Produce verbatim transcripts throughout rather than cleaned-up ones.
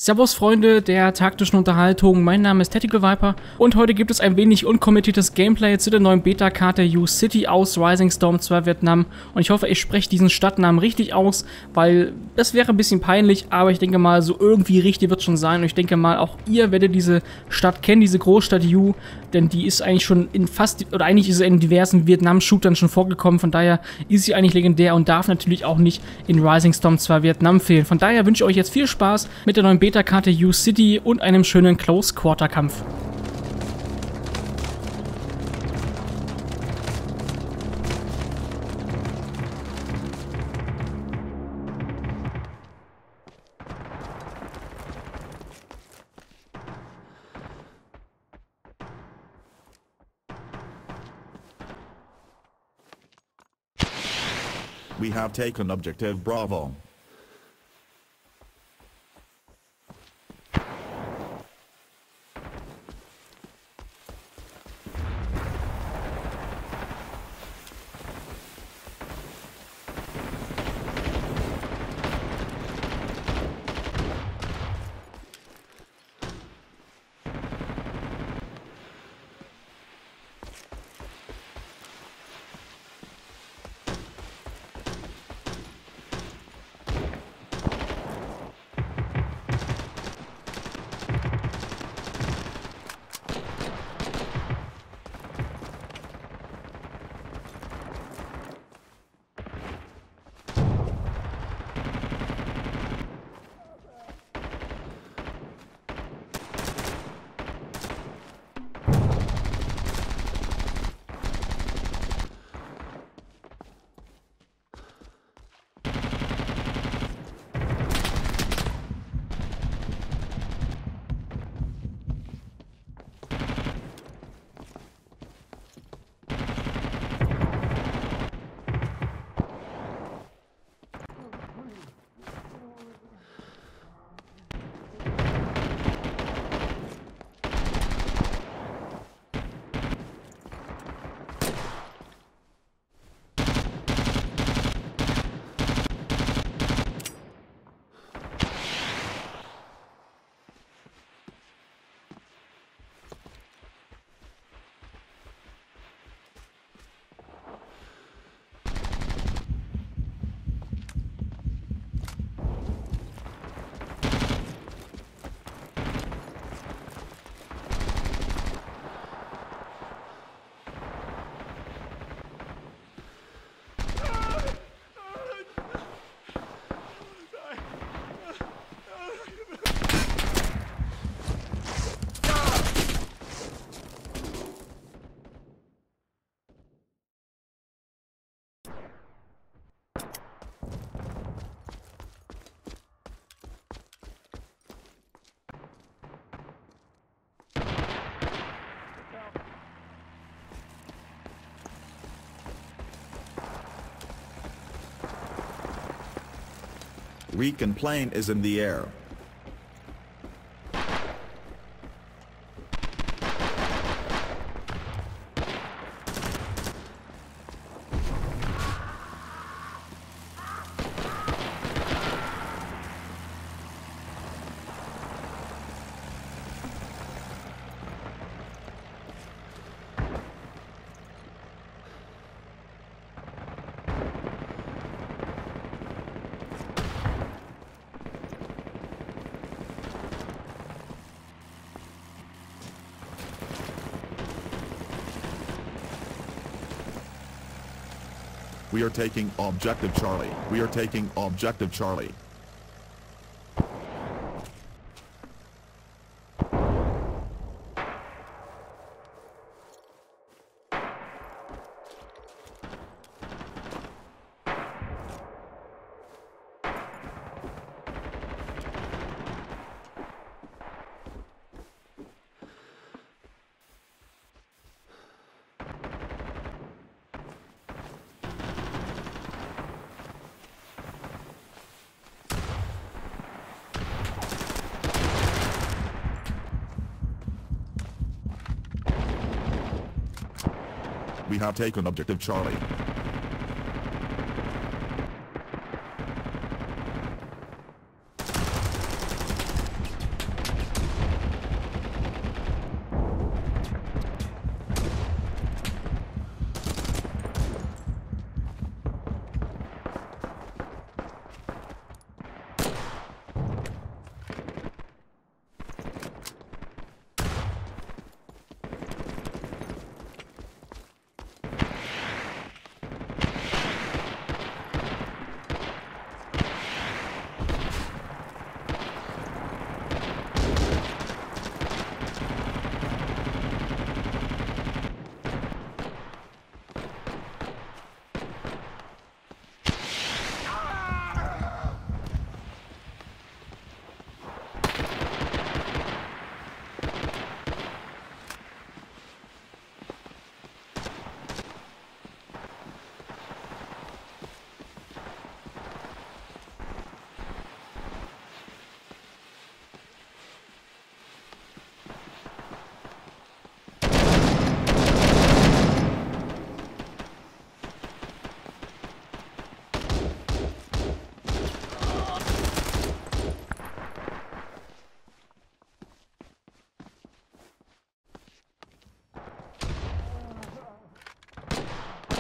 Servus Freunde der taktischen Unterhaltung, mein Name ist Tactical Viper und heute gibt es ein wenig unkommentiertes Gameplay zu der neuen Beta-Karte U-City aus Rising Storm zwei Vietnam und ich hoffe, ich spreche diesen Stadtnamen richtig aus, weil das wäre ein bisschen peinlich, aber ich denke mal, so irgendwie richtig wird es schon sein und ich denke mal, auch ihr werdet diese Stadt kennen, diese Großstadt U, denn die ist eigentlich schon in fast, oder eigentlich ist sie in diversen Vietnam-Shootern schon vorgekommen, von daher ist sie eigentlich legendär und darf natürlich auch nicht in Rising Storm zwei Vietnam fehlen. Von daher wünsche ich euch jetzt viel Spaß mit der neuen Beta-Karte U-City und einem schönen Close-Quarter-Kampf. We have taken objective Bravo. Recon plane is in the air. We are taking objective Charlie. We are taking objective Charlie. We have taken objective Charlie.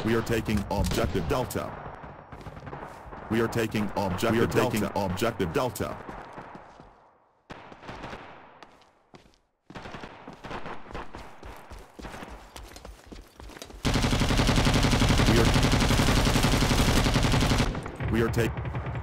We are taking objective Delta. We are taking objective we are taking Delta. Objective Delta. We are We are taking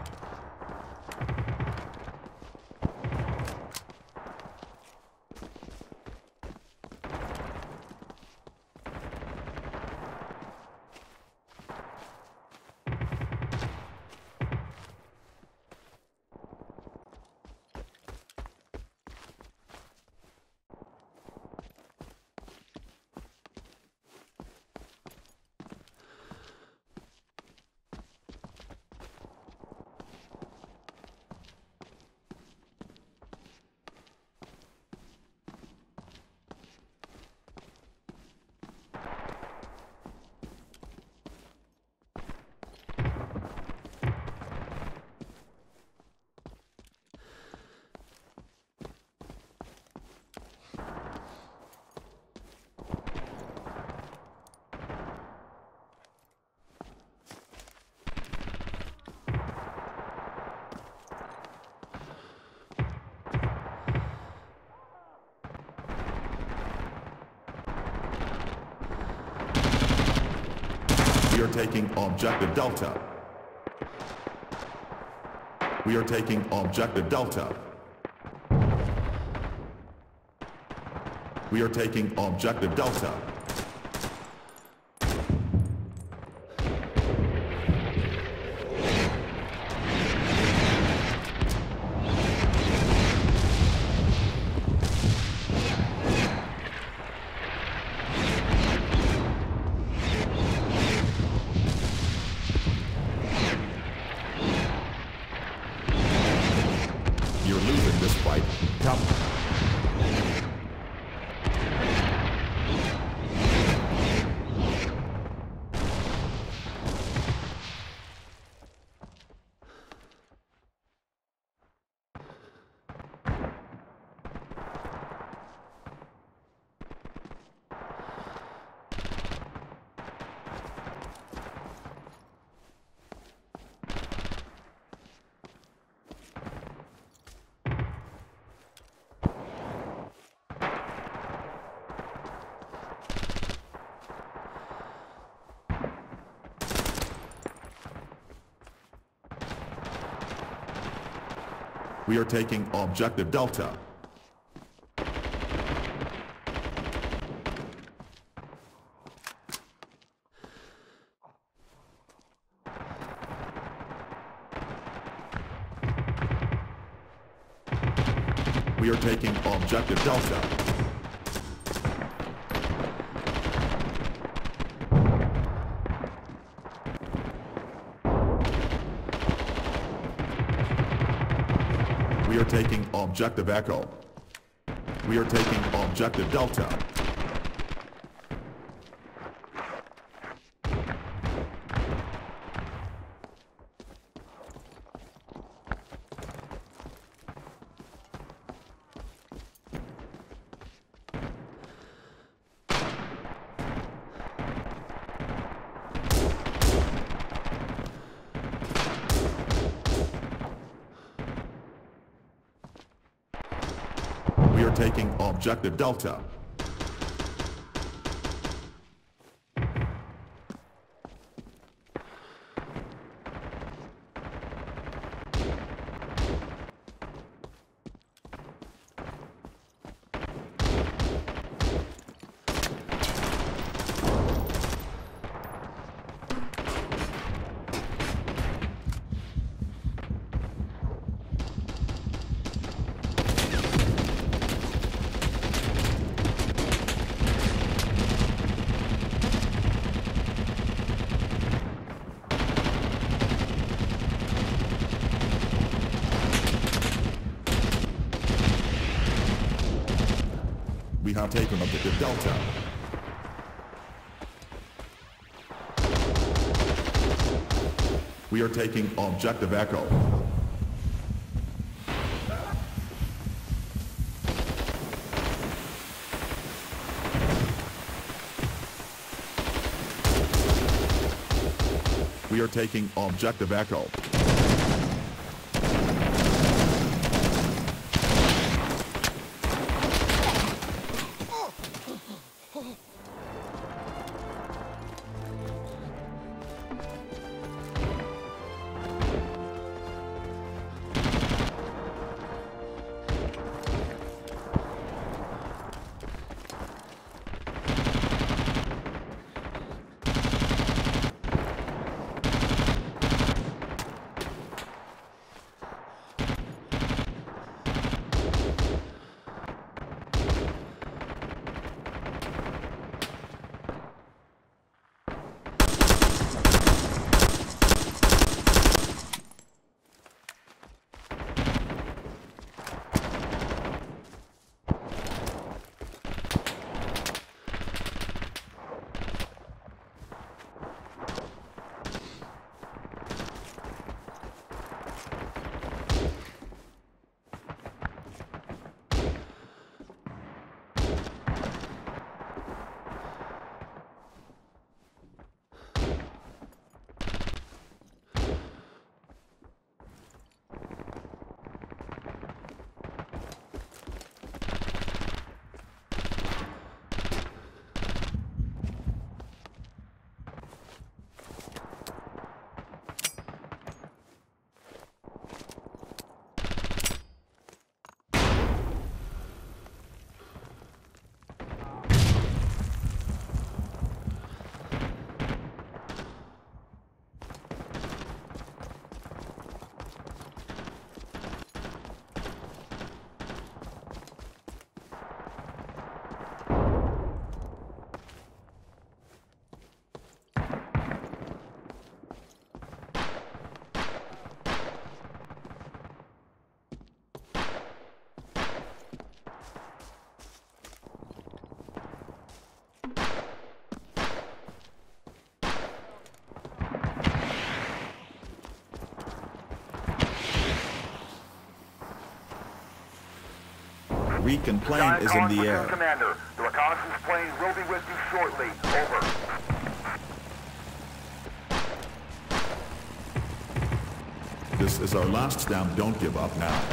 We are taking objective Delta. We are taking objective Delta. We are taking objective Delta. You're losing this fight. Come. We are taking objective Delta. We are taking objective Delta. We are taking objective Echo. We are taking objective Delta. We are taking objective Delta. We have taken objective Delta. We are taking objective Echo. We are taking Objective Echo. Recon plane is in the air. Commander, the reconnaissance plane will be with you shortly. Over. This is our last stand. Don't give up now.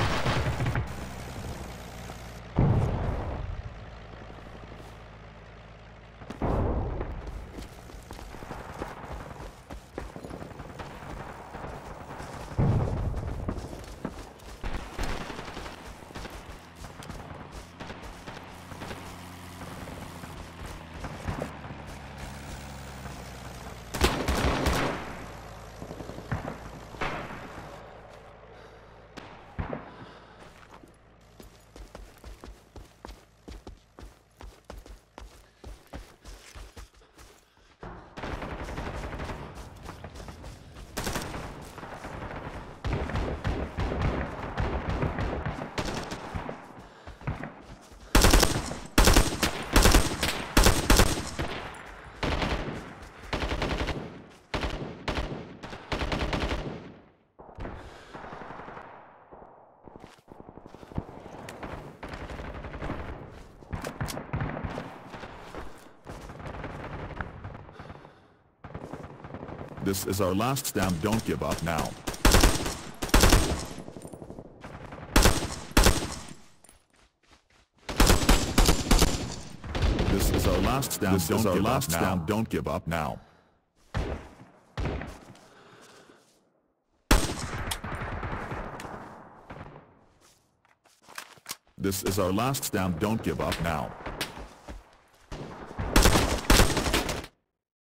This is our last stand. Don't give up now. This is our last stand. This is our last stand. Don't give up now. This is our last stand. Don't give up now.